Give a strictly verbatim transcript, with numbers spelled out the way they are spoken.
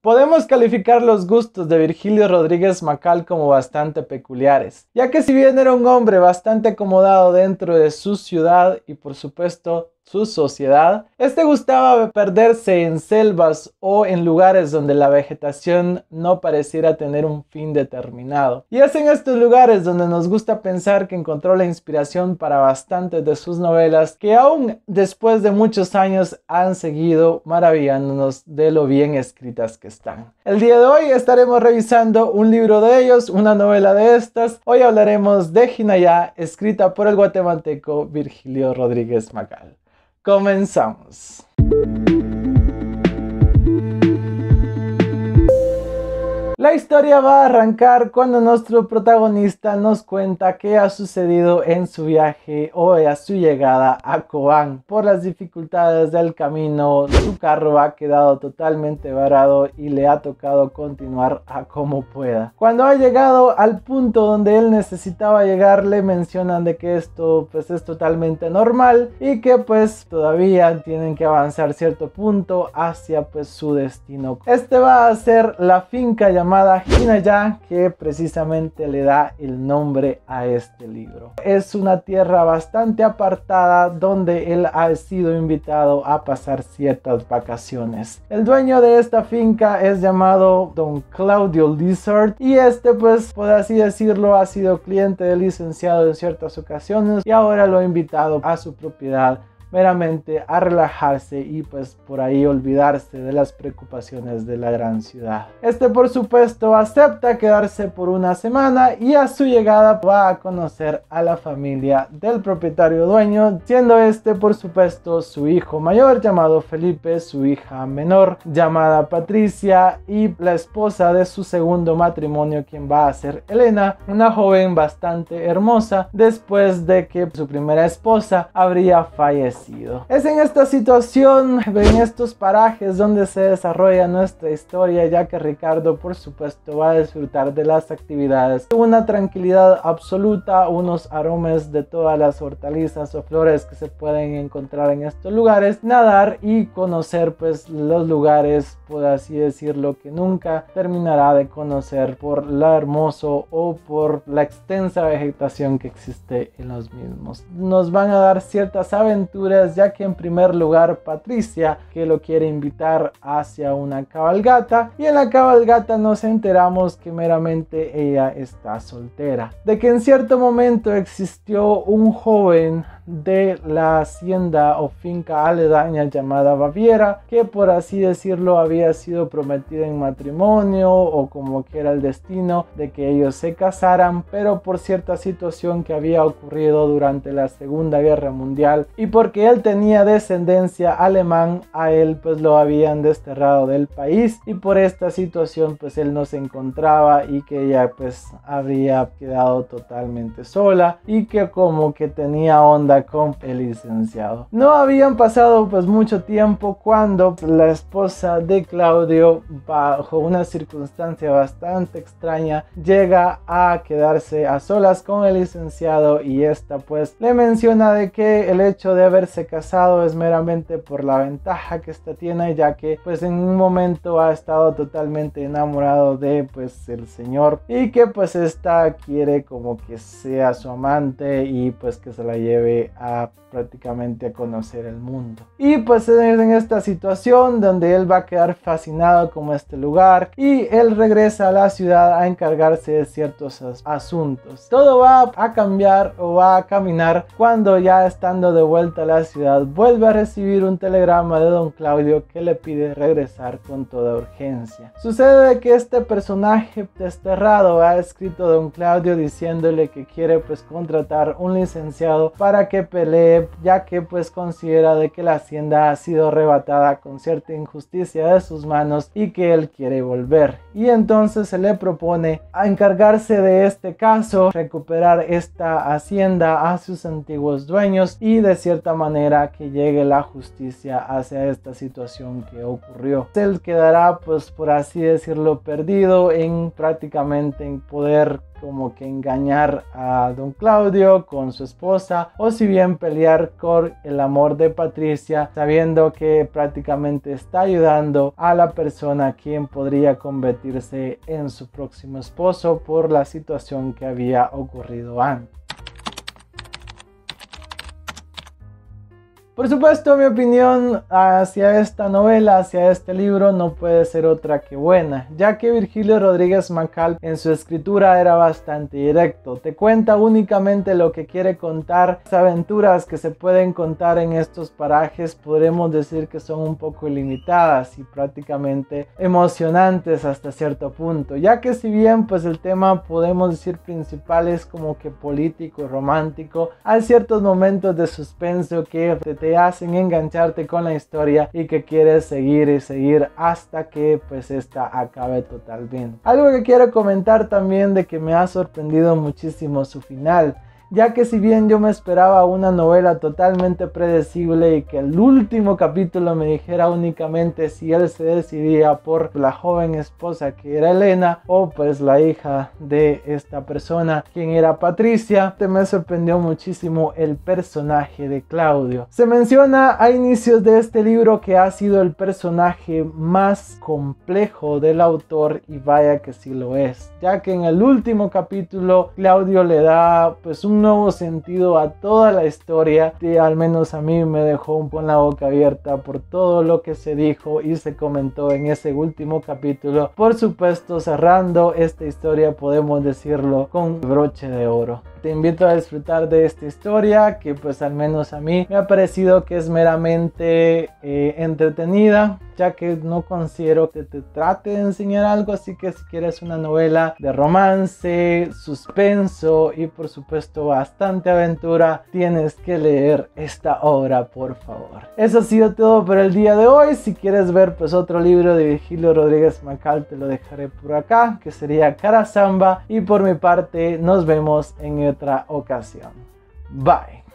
Podemos calificar los gustos de Virgilio Rodríguez Macal como bastante peculiares, ya que si bien era un hombre bastante acomodado dentro de su ciudad y por supuesto su sociedad, este gustaba perderse en selvas o en lugares donde la vegetación no pareciera tener un fin determinado. Y es en estos lugares donde nos gusta pensar que encontró la inspiración para bastantes de sus novelas que aún después de muchos años han seguido maravillándonos de lo bien escritas que están. El día de hoy estaremos revisando un libro de ellos, una novela de estas. Hoy hablaremos de Jinayá, escrita por el guatemalteco Virgilio Rodríguez Macal. Comenzamos. La historia va a arrancar cuando nuestro protagonista nos cuenta qué ha sucedido en su viaje o a su llegada a Cobán. Por las dificultades del camino, su carro ha quedado totalmente varado y le ha tocado continuar a como pueda. Cuando ha llegado al punto donde él necesitaba llegar, le mencionan de que esto pues es totalmente normal y que pues todavía tienen que avanzar cierto punto hacia pues su destino. Este va a ser la finca llamada llamada Jinayá, que precisamente le da el nombre a este libro. Es una tierra bastante apartada donde él ha sido invitado a pasar ciertas vacaciones. El dueño de esta finca es llamado Don Claudio Lizard y este pues por así decirlo ha sido cliente del licenciado en ciertas ocasiones y ahora lo ha invitado a su propiedad meramente a relajarse y pues por ahí olvidarse de las preocupaciones de la gran ciudad. Este por supuesto acepta quedarse por una semana y a su llegada va a conocer a la familia del propietario dueño, siendo este por supuesto su hijo mayor llamado Felipe, su hija menor llamada Patricia y la esposa de su segundo matrimonio, quien va a ser Elena, una joven bastante hermosa después de que su primera esposa habría fallecido. Es en esta situación, en estos parajes donde se desarrolla nuestra historia, ya que Ricardo por supuesto va a disfrutar de las actividades, una tranquilidad absoluta, unos aromas de todas las hortalizas o flores que se pueden encontrar en estos lugares, nadar y conocer pues los lugares, por así decirlo, que nunca terminará de conocer por lo hermoso o por la extensa vegetación que existe en los mismos. Nos van a dar ciertas aventuras, ya que en primer lugar Patricia, que lo quiere invitar hacia una cabalgata, y en la cabalgata nos enteramos que meramente ella está soltera, de que en cierto momento existió un joven de la hacienda o finca aledaña llamada Baviera, que por así decirlo había sido prometida en matrimonio o como que era el destino de que ellos se casaran, pero por cierta situación que había ocurrido durante la Segunda Guerra Mundial y porque él tenía descendencia alemán, a él pues lo habían desterrado del país y por esta situación pues él no se encontraba y que ella pues habría quedado totalmente sola y que como que tenía onda con el licenciado. No habían pasado pues mucho tiempo cuando la esposa de Claudio, bajo una circunstancia bastante extraña, llega a quedarse a solas con el licenciado y esta pues le menciona de que el hecho de haberse casado es meramente por la ventaja que esta tiene, ya que pues en un momento ha estado totalmente enamorado de pues el señor y que pues esta quiere como que sea su amante y pues que se la lleve a prácticamente a conocer el mundo. Y pues es en esta situación donde él va a quedar fascinado con este lugar y él regresa a la ciudad a encargarse de ciertos as asuntos. Todo va a cambiar o va a caminar cuando ya estando de vuelta a la ciudad vuelve a recibir un telegrama de don Claudio que le pide regresar con toda urgencia. Sucede que este personaje desterrado ha escrito a don Claudio diciéndole que quiere pues contratar un licenciado para que pelee, ya que pues considera de que la hacienda ha sido arrebatada con cierta injusticia de sus manos y que él quiere volver, y entonces se le propone a encargarse de este caso, recuperar esta hacienda a sus antiguos dueños y de cierta manera que llegue la justicia hacia esta situación que ocurrió. Él quedará pues por así decirlo perdido en prácticamente en poder como que engañar a don Claudio con su esposa, o si bien pelear por el amor de Patricia, sabiendo que prácticamente está ayudando a la persona quien podría convertirse en su próximo esposo por la situación que había ocurrido antes. Por supuesto, mi opinión hacia esta novela, hacia este libro, no puede ser otra que buena, ya que Virgilio Rodríguez Macal en su escritura era bastante directo. Te cuenta únicamente lo que quiere contar. Las aventuras que se pueden contar en estos parajes podremos decir que son un poco limitadas y prácticamente emocionantes hasta cierto punto, ya que si bien pues el tema podemos decir principal es como que político y romántico, hay ciertos momentos de suspenso que te te hacen engancharte con la historia y que quieres seguir y seguir hasta que pues esta acabe totalmente. Algo que quiero comentar también de que me ha sorprendido muchísimo su final, ya que si bien yo me esperaba una novela totalmente predecible y que el último capítulo me dijera únicamente si él se decidía por la joven esposa que era Elena o pues la hija de esta persona quien era Patricia, te me sorprendió muchísimo el personaje de Claudio. Se menciona a inicios de este libro que ha sido el personaje más complejo del autor, y vaya que sí lo es, ya que en el último capítulo Claudio le da pues un nuevo sentido a toda la historia, que al menos a mí me dejó un poco en la boca abierta por todo lo que se dijo y se comentó en ese último capítulo. Por supuesto, cerrando esta historia, podemos decirlo con broche de oro. Te invito a disfrutar de esta historia que pues al menos a mí me ha parecido que es meramente eh, entretenida, ya que no considero que te trate de enseñar algo, así que si quieres una novela de romance, suspenso y por supuesto bastante aventura, tienes que leer esta obra, por favor. Eso ha sido todo por el día de hoy. Si quieres ver pues otro libro de Virgilio Rodríguez Macal, te lo dejaré por acá, que sería Carasamba, y por mi parte nos vemos en otra ocasión. Bye.